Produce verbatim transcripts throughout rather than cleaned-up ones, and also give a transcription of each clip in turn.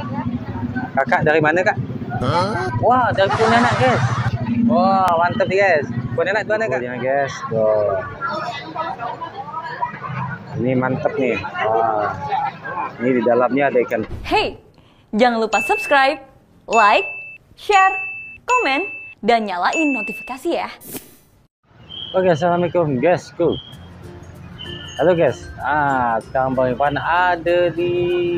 Kakak dari mana kak? Wah, dari Pontianak guys. Wah, mantap guys. Pontianak mana kak? Pontianak guys. Tuh. Ini mantap nih. Wah. Ini di dalamnya ada ikan. Hey, jangan lupa subscribe, like, share, komen, dan nyalain notifikasi ya. Oke, assalamualaikum guys. Go. Halo guys. Ah, sekarang Bang Ivan ada di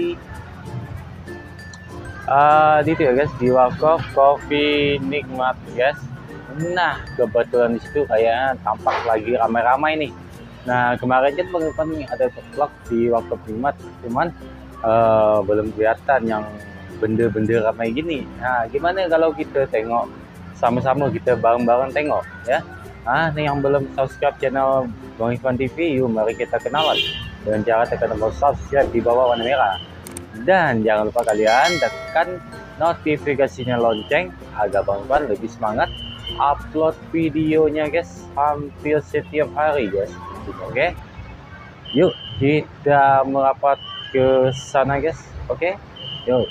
uh, di itu ya guys, di Warkop Kopi Nikmat guys. Nah, kebetulan di situ kayaknya tampak lagi ramai-ramai nih. Nah, kemarin kan Bang Ivan ada vlog di Warkop Nikmat, cuman uh, belum kelihatan yang benda-benda ramai gini. Nah, gimana kalau kita tengok sama-sama, kita bareng-bareng tengok ya. Ah, nih yang belum subscribe channel Bang Ivan T V, yuk mari kita kenalan dengan cara tekan tombol subscribe di bawah warna merah. Dan jangan lupa kalian tekan notifikasinya lonceng agar Bang Ivan lebih semangat upload videonya guys, hampir setiap hari guys. Oke, yuk kita merapat ke sana guys. Oke, yuk.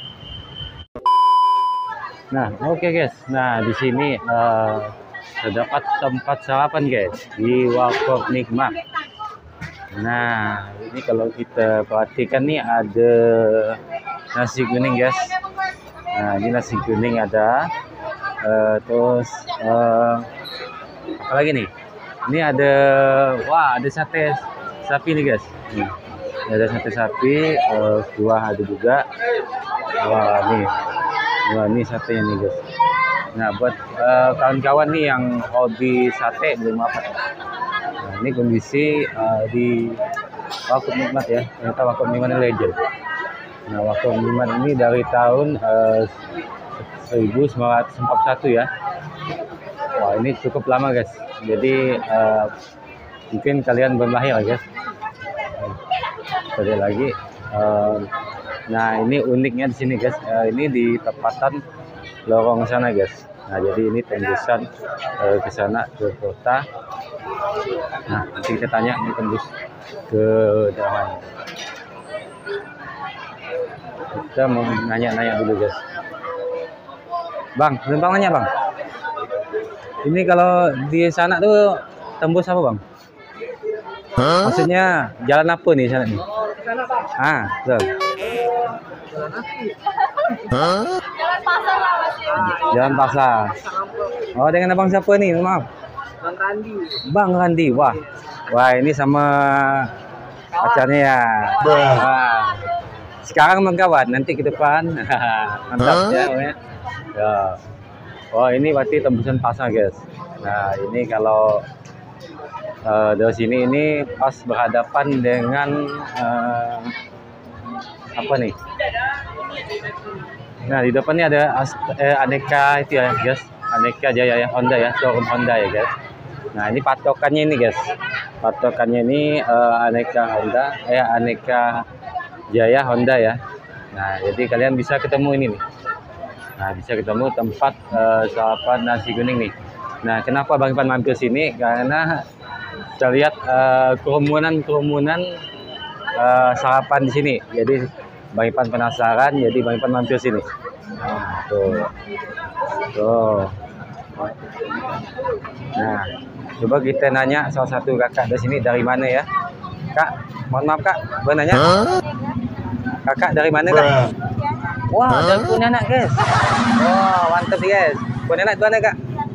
Nah, oke okay guys. Nah, di sini uh, terdapat tempat sarapan guys di Warkop Nikmat. Nah, ini kalau kita perhatikan nih ada nasi kuning guys. Nah, ini nasi kuning ada. Uh, terus uh, apa lagi nih? Ini ada, wah ada sate sapi nih guys. Nih, ada sate sapi, uh, kuah ada juga. Wah nih, wah ini satenya nih guys. Nah, buat kawan-kawan uh, nih yang hobi sate belum apa. Nah, ini kondisi uh, di Warkop Nikmat ya. Ternyata Warkop Nikmat ini legend. Nah, Warkop Nikmat ini dari tahun uh, seribu sembilan ratus empat puluh satu ya. Wah, ini cukup lama guys. Jadi uh, mungkin kalian belum lahir ya guys. Sekali lagi. Uh, nah, ini uniknya di sini guys. Uh, ini di tepatan lorong sana guys. Nah, jadi ini tembusan uh, ke sana ke kota. Nah, nanti kita tanya ini tembus ke daerah mana. Kita mau nanya-nanya dulu guys. Bang, bang nanya bang. Ini kalau di sana tuh tembus apa bang? Huh? Maksudnya jalan apa nih sana nih? Ah, betul. Huh? Jalan pasar lah masih. Jalan pasar. Oh, dengan abang siapa nih? Maaf. Bang Randi. Bang Randi. Wah. Wah, ini sama pacarnya ya. Wah. Sekarang mengkawan, nanti ke depan. Mantap huh? ya, ya. Ya. Oh, ini berarti tembusan pasar, guys. Nah, ini kalau uh, dari sini ini pas berhadapan dengan uh, apa nih? Nah, di depannya ada eh, aneka itu ya, guys. Aneka Jaya ya, Honda ya, showroom Honda ya, guys. Nah, ini patokannya ini, guys. Patokannya ini uh, aneka Honda, eh aneka Jaya Honda ya. Nah, jadi kalian bisa ketemu ini nih. Nah, bisa ketemu tempat uh, sarapan nasi kuning nih. Nah, kenapa Bang Ivan mampir sini? Karena kita lihat kerumunan-kerumunan uh, uh, sarapan di sini. Jadi Bang Ivan penasaran, jadi Bang Ivan mampir sini. Nah, tuh. Tuh. Nah, coba kita nanya salah satu kakak dari sini dari mana ya? Kak, mohon maaf Kak, boleh nanya? Kakak dari mana Kak? Wah, dari Pontianak guys. Wah, mantap guys. Pontianak di mana Kak?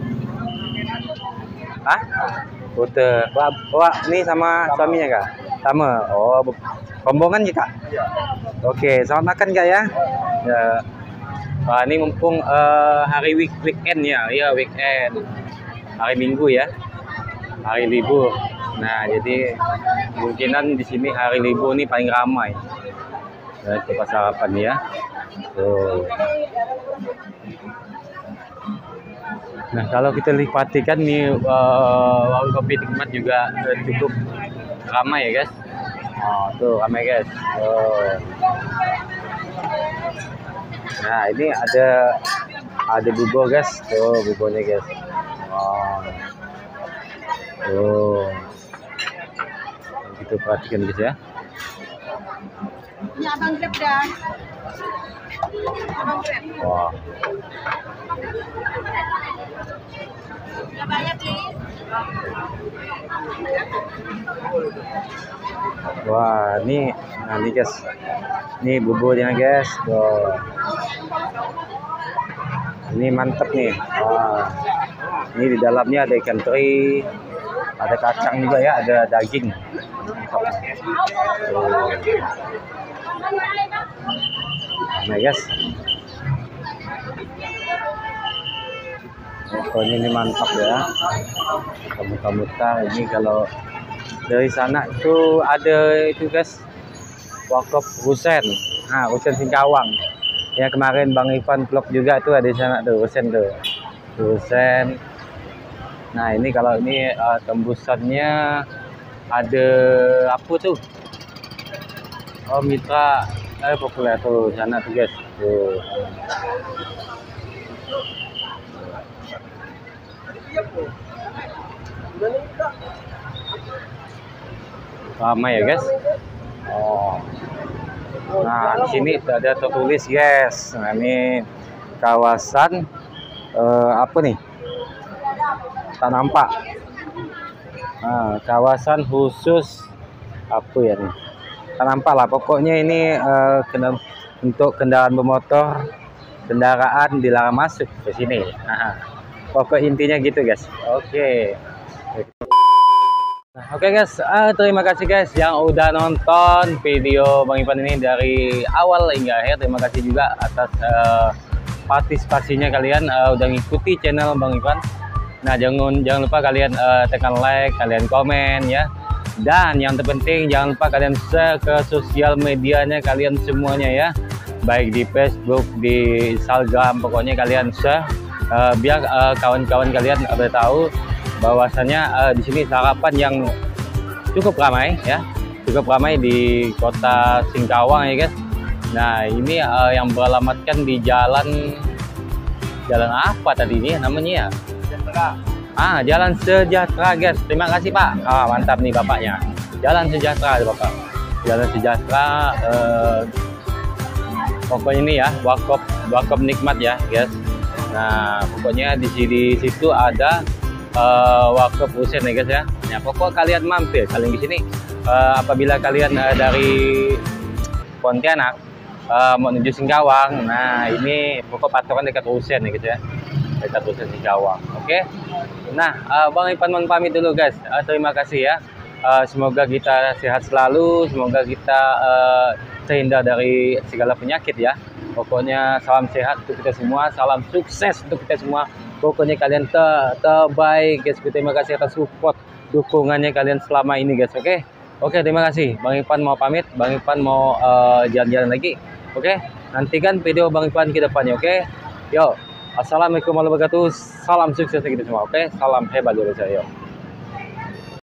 Hah? Kuta. Wah, wah, ini sama suaminya Kak? Sama. Oh, rombongan ya Kak? Oke, selamat makan Kak ya. Ya. Wah, ini mumpung uh, hari week weekend ya, iya weekend. Hari Minggu ya. Hari libur. Nah, jadi kemungkinan di sini hari libur ini paling ramai. Nah, tempat sarapan ya. Tuh. Nah, kalau kita perhatikan nih uh, warung kopi nikmat juga uh, cukup ramai ya guys. Oh, tuh ramai guys. Oh. Nah, ini ada ada bubur guys. Tuh buburnya guys. Oh. Tuh. Kita perhatikan guys ya. Ini abang grab dah. Wah. Wah, ini, nah ini guys, ini buburnya guys, tuh. Ini mantep nih. Wah, ini di dalamnya ada ikan teri, ada kacang juga ya, ada daging. Mantap. Tuh. Nah guys, pokoknya ini mantap ya. Muka-muka ini kalau dari sana itu ada itu guys, Wakop Husen. Nah, Husen Singkawang. Ya kemarin Bang Ivan vlog juga tuh ada di sana tuh Husen tuh. Husen. Nah, ini kalau ini uh, tembusannya ada apa tuh? Oh, mitra eh populer tuh sana tuh guys. Tuh. Ramai ya guys. Oh. Nah, di sini ada tertulis guys. Nah, ini kawasan eh, apa nih? Tak nampak. Nah, kawasan khusus apa ya nih? Tak nampak lah. Pokoknya ini eh, kena, untuk kendaraan bermotor, kendaraan dilarang masuk ke sini. Nah, pokok intinya gitu guys. Oke. Nah, oke guys, uh, terima kasih guys yang udah nonton video Bang Ivan ini dari awal hingga akhir. Terima kasih juga atas uh, partisipasinya kalian uh, udah ngikuti channel Bang Ivan. Nah, jangan jangan lupa kalian uh, tekan like, kalian komen ya. Dan yang terpenting jangan lupa kalian share ke sosial medianya kalian semuanya ya. Baik di Facebook, di Instagram, pokoknya kalian share uh, biar kawan-kawan uh, kalian udah tahu bahwasanya uh, di sini sarapan yang cukup ramai ya, cukup ramai di kota Singkawang ya guys. Nah, ini uh, yang beralamatkan di jalan jalan apa tadi ini namanya ya? Sejahtera. Ah, Jalan Sejahtera guys. Terima kasih Pak. Ah, mantap nih bapaknya. Jalan Sejahtera Bapak. Jalan Sejahtera. Uh, pokoknya ini ya, Wakop Wakop Nikmat ya guys. Nah, pokoknya di sini situ ada Uh, Wakop Husen ya guys ya. Ya pokok kalian mampir kalian di sini uh, apabila kalian uh, dari Pontianak uh, menuju Singkawang. Nah, ini pokok patokan dekat Husen ya guys ya. Dekat Husen Singkawang. Oke. Okay? Nah, uh, Bang Ivan mohon pamit dulu guys. Uh, terima kasih ya. Uh, semoga kita sehat selalu, semoga kita uh, terhindar dari segala penyakit ya. Pokoknya salam sehat untuk kita semua, salam sukses untuk kita semua. Pokoknya kalian ter terbaik guys. Terima kasih atas support dukungannya kalian selama ini guys. Oke. Okay? Oke, okay, terima kasih. Bang Ivan mau pamit, Bang Ivan mau jalan-jalan uh, lagi. Oke. Okay? Nantikan video Bang Ivan ke depannya, oke? Okay? Yo. Assalamualaikum warahmatullahi wabarakatuh. Salam sukses untuk kita semua, oke? Okay? Salam hebat dari saya. Yo.